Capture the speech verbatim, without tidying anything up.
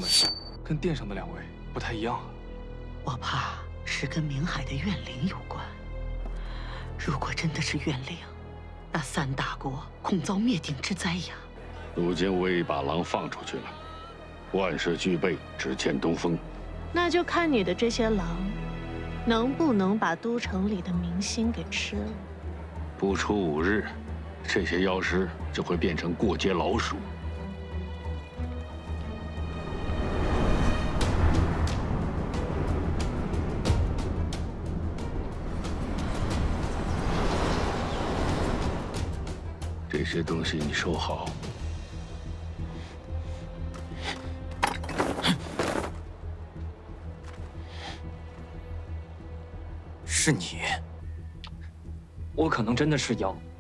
们跟殿上的两位不太一样啊。 我怕是跟冥海的怨灵有关。如果真的是怨灵，那三大国恐遭灭顶之灾呀！ 如今我已把狼放出去了，万事俱备，只欠东风。 那就看你的这些狼，能不能把都城里的民心给吃了。 不出五日，这些妖师就会变成过街老鼠。 这些东西你收好。 是你， 我可能真的是妖，